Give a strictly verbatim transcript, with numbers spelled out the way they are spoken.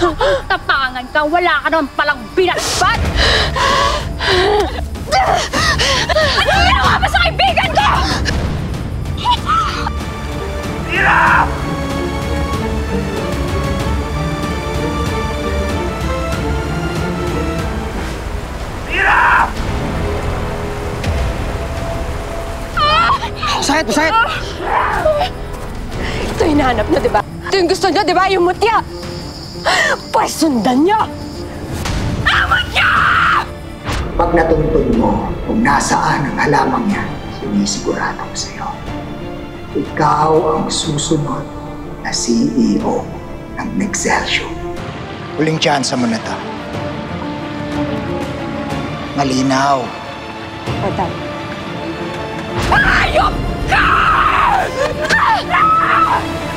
Tapangan ka, wala ka naman palang binatbat! Anong ginawa mo sa kaibigan ko? Tira! Tira! Masakit, masakit! Ito hinahanap niyo, di ba? Ito yung gusto niyo, di ba? Yung mutya! Pwes sundan niyo! Amot niya! Pag natuntun mo kung nasaan ang halamang yan, sinisigurado ko sa'yo. Ikaw ang susunod na C E O ng Mexcelsior. Huling tsansa mo na to. Malinaw. Patay. Ayop ka!